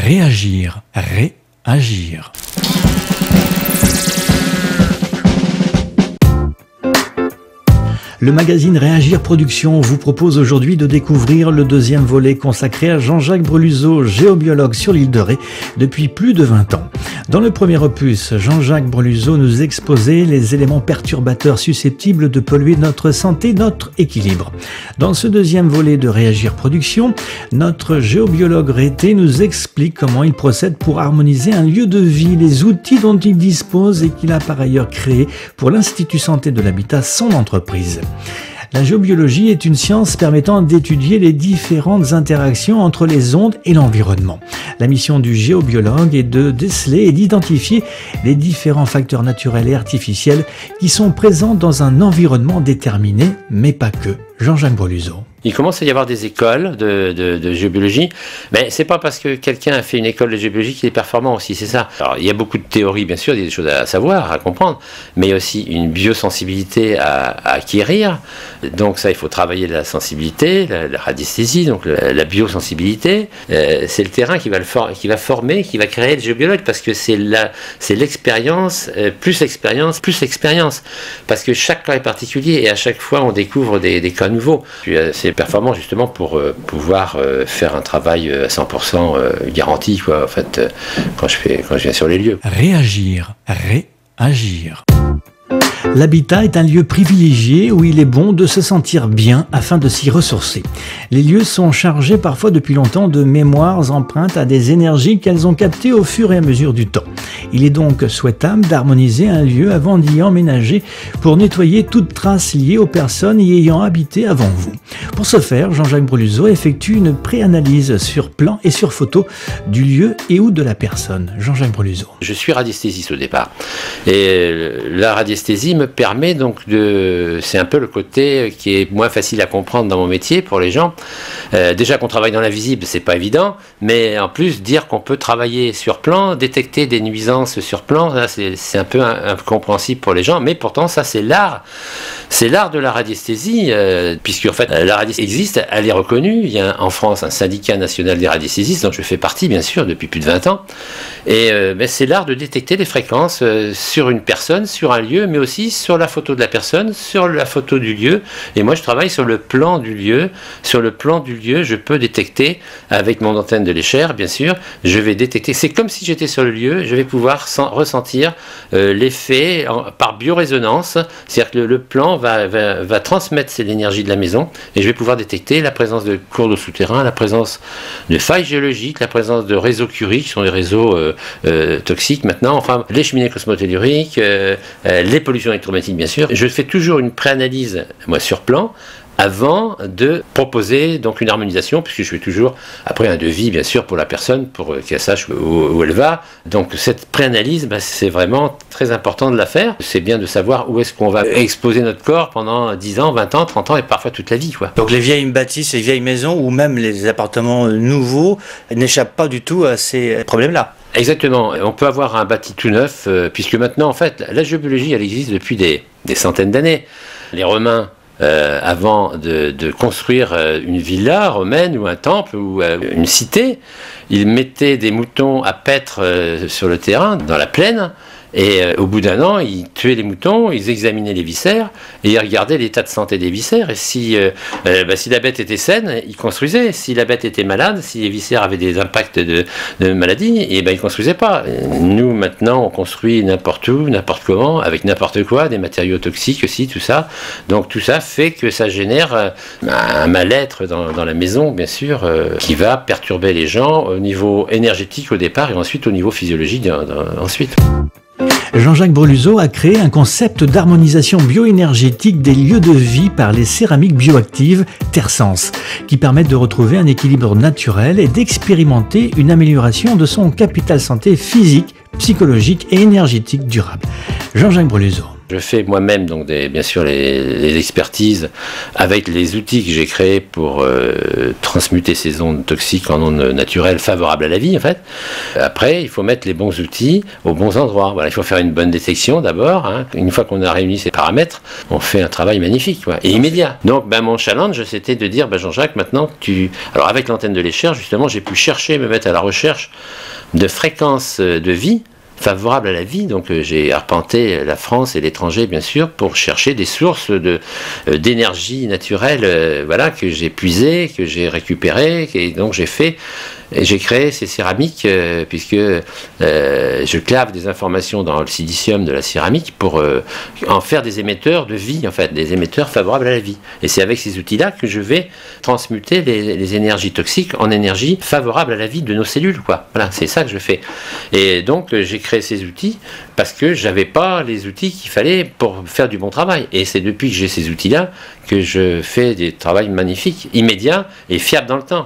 Réagir, réagir. Le magazine Réagir Production vous propose aujourd'hui de découvrir le deuxième volet consacré à Jean-Jacques Breluseau, géobiologue sur l'île de Ré depuis plus de 20 ans. Dans le premier opus, Jean-Jacques Breluseau nous exposait les éléments perturbateurs susceptibles de polluer notre santé, notre équilibre. Dans ce deuxième volet de Réagir Production, notre géobiologue rété nous explique comment il procède pour harmoniser un lieu de vie, les outils dont il dispose et qu'il a par ailleurs créé pour l'Institut Santé de l'Habitat, son entreprise. La géobiologie est une science permettant d'étudier les différentes interactions entre les ondes et l'environnement. La mission du géobiologue est de déceler et d'identifier les différents facteurs naturels et artificiels qui sont présents dans un environnement déterminé, mais pas que. Jean-Jacques Breluseau. Il commence à y avoir des écoles de géobiologie, mais c'est pas parce que quelqu'un a fait une école de géobiologie qu'il est performant aussi, c'est ça. Alors il y a beaucoup de théories, bien sûr, il y a des choses à savoir, à comprendre, mais il y a aussi une biosensibilité à acquérir. Donc ça, il faut travailler la sensibilité, la radiesthésie, donc la biosensibilité. C'est le terrain qui va former, qui va créer le géobiologue, parce que c'est l'expérience, plus expérience, plus expérience. Parce que chaque cas est particulier et à chaque fois on découvre des cas nouveaux. C'est performant justement pour pouvoir faire un travail à 100% garanti, quoi, en fait, quand je viens sur les lieux. Réagir, réagir. L'habitat est un lieu privilégié où il est bon de se sentir bien afin de s'y ressourcer. Les lieux sont chargés parfois depuis longtemps de mémoires empreintes à des énergies qu'elles ont captées au fur et à mesure du temps. Il est donc souhaitable d'harmoniser un lieu avant d'y emménager pour nettoyer toute trace liée aux personnes y ayant habité avant vous. Pour ce faire, Jean-Jacques Breluseau effectue une préanalyse sur plan et sur photo du lieu et ou de la personne. Jean-Jacques Breluseau. Je suis radiesthésiste au départ. Et la radiesthésie me permet donc c'est un peu le côté qui est moins facile à comprendre dans mon métier pour les gens. Déjà qu'on travaille dans l'invisible, c'est pas évident, mais en plus dire qu'on peut travailler sur plan, détecter des nuisances sur plan, là, c'est un peu incompréhensible pour les gens, mais pourtant ça c'est l'art. C'est l'art de la radiesthésie, puisque en fait la radiesthésie existe, elle est reconnue. Il y a en France un syndicat national des radiesthésistes, dont je fais partie bien sûr depuis plus de 20 ans. Et c'est l'art de détecter les fréquences sur une personne, sur un lieu, mais aussi sur la photo de la personne, sur la photo du lieu. Et moi je travaille sur le plan du lieu. Sur le plan du lieu, je peux détecter avec mon antenne de l'échelle, bien sûr. Je vais détecter. C'est comme si j'étais sur le lieu. Je vais pouvoir ressentir l'effet par biorésonance. C'est-à-dire que le plan va transmettre l'énergie de la maison et je vais pouvoir détecter la présence de cours d'eau souterrain, la présence de failles géologiques, la présence de réseaux Curie, qui sont des réseaux toxiques maintenant, enfin les cheminées cosmotelluriques, les pollutions électromagnétiques bien sûr. Je fais toujours une préanalyse moi sur plan avant de proposer donc une harmonisation, puisque je fais toujours après un devis bien sûr pour la personne, pour qu'elle sache où elle va. Donc cette préanalyse, c'est vraiment très important de la faire. C'est bien de savoir où est-ce qu'on va exposer notre corps pendant 10 ans, 20 ans, 30 ans et parfois toute la vie, quoi. Donc les vieilles bâtisses, les vieilles maisons ou même les appartements nouveaux n'échappent pas du tout à ces problèmes-là. Exactement. On peut avoir un bâti tout neuf, puisque maintenant en fait la géobiologie elle existe depuis des centaines d'années. Les Romains avant de construire une villa romaine ou un temple ou une cité, ils mettaient des moutons à paître sur le terrain, dans la plaine, et au bout d'un an, ils tuaient les moutons, ils examinaient les viscères, et ils regardaient l'état de santé des viscères, et si la bête était saine, ils construisaient. Si la bête était malade, si les viscères avaient des impacts de maladie, et ils construisaient pas. Nous, maintenant, on construit n'importe où, n'importe comment, avec n'importe quoi, des matériaux toxiques aussi, tout ça. Donc tout ça fait que ça génère un mal-être dans la maison, bien sûr, qui va perturber les gens au niveau énergétique au départ, et ensuite au niveau physiologique ensuite. Jean-Jacques Breluseau a créé un concept d'harmonisation bioénergétique des lieux de vie par les céramiques bioactives Tersense, qui permettent de retrouver un équilibre naturel et d'expérimenter une amélioration de son capital santé physique, psychologique et énergétique durable. Jean-Jacques Breluseau. Je fais moi-même donc bien sûr les expertises avec les outils que j'ai créés pour transmuter ces ondes toxiques en ondes naturelles favorables à la vie en fait. Après, il faut mettre les bons outils aux bons endroits. Voilà, il faut faire une bonne détection d'abord. Hein. Une fois qu'on a réuni ces paramètres, on fait un travail magnifique et immédiat. Donc mon challenge, c'était de dire Jean-Jacques, maintenant alors avec l'antenne de l'Escher, justement, j'ai pu me mettre à la recherche de fréquences de vie favorable à la vie, donc j'ai arpenté la France et l'étranger bien sûr pour chercher des sources d'énergie naturelle, voilà, que j'ai puisées, que j'ai récupérées, et donc j'ai créé ces céramiques puisque je clave des informations dans le silicium de la céramique pour en faire des émetteurs de vie, en fait, des émetteurs favorables à la vie. Et c'est avec ces outils-là que je vais transmuter les énergies toxiques en énergie favorable à la vie de nos cellules, quoi. Voilà, c'est ça que je fais. Et donc j'ai créé ces outils parce que j'avais pas les outils qu'il fallait pour faire du bon travail. Et c'est depuis que j'ai ces outils-là que je fais des travaux magnifiques, immédiats et fiables dans le temps.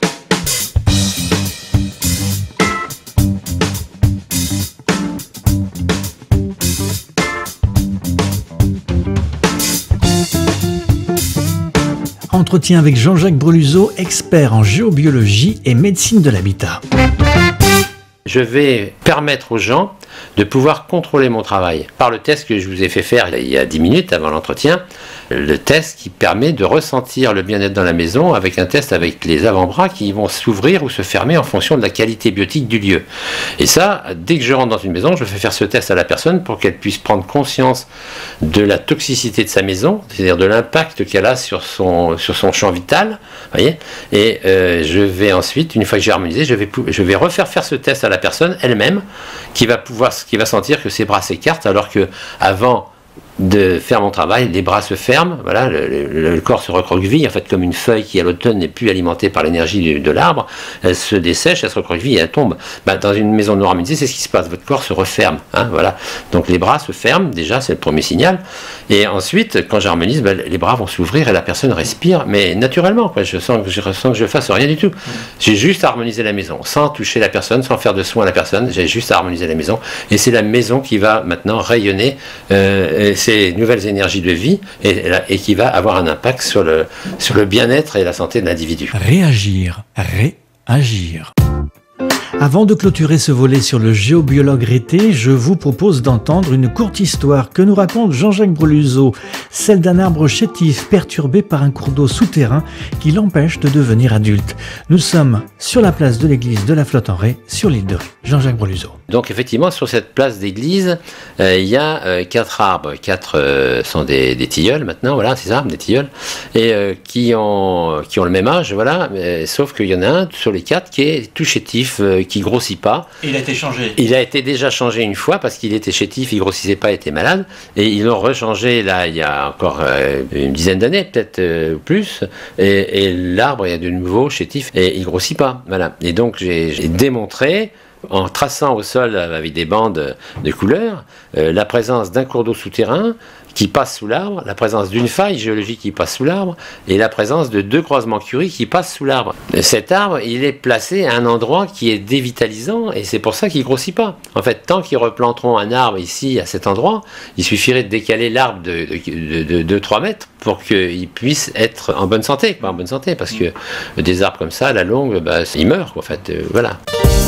Entretien avec Jean-Jacques Breluseau, expert en géobiologie et médecine de l'habitat. Je vais permettre aux gens de pouvoir contrôler mon travail par le test que je vous ai fait faire il y a 10 minutes avant l'entretien, le test qui permet de ressentir le bien-être dans la maison avec un test avec les avant-bras qui vont s'ouvrir ou se fermer en fonction de la qualité biotique du lieu. Et ça, dès que je rentre dans une maison, je fais faire ce test à la personne pour qu'elle puisse prendre conscience de la toxicité de sa maison, c'est-à-dire de l'impact qu'elle a sur son champ vital, voyez. Et je vais ensuite, une fois que j'ai harmonisé, je vais refaire faire ce test à la personne elle-même qui va sentir que ses bras s'écartent alors que avant de faire mon travail, les bras se ferment, voilà, le corps se recroqueville, en fait, comme une feuille qui à l'automne n'est plus alimentée par l'énergie de l'arbre, elle se dessèche, elle se recroqueville et elle tombe. Dans une maison non harmonisée, c'est ce qui se passe, votre corps se referme, hein, voilà. Donc les bras se ferment, déjà, c'est le premier signal, et ensuite, quand j'harmonise, les bras vont s'ouvrir et la personne respire, mais naturellement, quoi. Je sens que je fasse rien du tout. J'ai juste harmonisé la maison, sans toucher la personne, sans faire de soin à la personne, j'ai juste harmonisé la maison, et c'est la maison qui va maintenant rayonner ces nouvelles énergies de vie et qui va avoir un impact sur le bien-être et la santé de l'individu. Réagir. Avant de clôturer ce volet sur le géobiologue Rété, je vous propose d'entendre une courte histoire que nous raconte Jean-Jacques Breluseau, celle d'un arbre chétif perturbé par un cours d'eau souterrain qui l'empêche de devenir adulte. Nous sommes sur la place de l'église de la Flotte-en-Ré, sur l'île de Ré. Jean-Jacques Breluseau. Donc effectivement, sur cette place d'église, il y a 4 arbres. 4 sont des tilleuls maintenant, voilà, c'est ça, des tilleuls, et qui ont le même âge, voilà, sauf qu'il y en a un sur les 4 qui est tout chétif, qui grossit pas. Il a été changé. Il a été déjà changé une fois parce qu'il était chétif, il grossissait pas, il était malade, et ils l'ont rechangé là il y a encore une dizaine d'années, peut-être ou plus, et l'arbre est de nouveau chétif et il grossit pas, voilà. Et donc j'ai démontré en traçant au sol avec des bandes de couleurs la présence d'un cours d'eau souterrain qui passe sous l'arbre, la présence d'une faille géologique qui passe sous l'arbre et la présence de 2 croisements Curie qui passent sous l'arbre. Cet arbre, il est placé à un endroit qui est dévitalisant et c'est pour ça qu'il ne grossit pas. En fait, tant qu'ils replanteront un arbre ici, à cet endroit, il suffirait de décaler l'arbre de 3 mètres pour qu'il puisse être en bonne santé, quoi, en bonne santé, parce que des arbres comme ça, à la longue, ils meurent, quoi, en fait, voilà.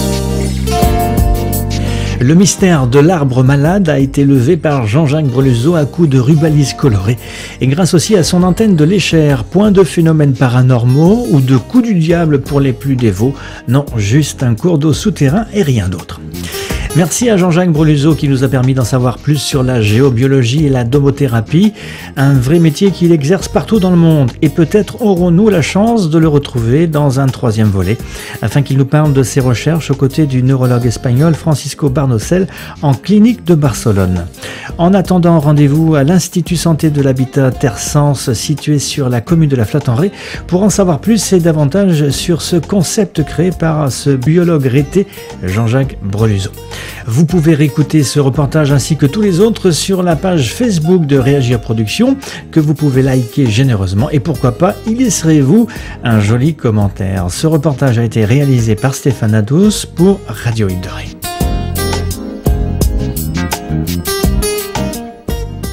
Le mystère de l'arbre malade a été levé par Jean-Jacques Breluseau à coups de rubalise colorée et grâce aussi à son antenne de l'Escher, point de phénomènes paranormaux ou de coups du diable pour les plus dévots, non, juste un cours d'eau souterrain et rien d'autre. Merci à Jean-Jacques Breluseau qui nous a permis d'en savoir plus sur la géobiologie et la domothérapie, un vrai métier qu'il exerce partout dans le monde. Et peut-être aurons-nous la chance de le retrouver dans un 3e volet, afin qu'il nous parle de ses recherches aux côtés du neurologue espagnol Francisco Barnosel en clinique de Barcelone. En attendant, rendez-vous à l'Institut Santé de l'Habitat Terre-Sens, situé sur la commune de la Flotte-en-Ré, pour en savoir plus et davantage sur ce concept créé par ce biologue Rété, Jean-Jacques Breluseau. Vous pouvez réécouter ce reportage ainsi que tous les autres sur la page Facebook de Réagir Productions que vous pouvez liker généreusement et pourquoi pas y laisserez-vous un joli commentaire. Ce reportage a été réalisé par Stéphane Adous pour Radio Île de Ré.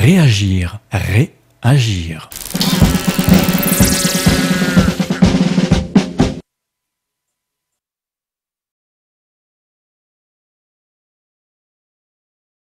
réagir, réagir.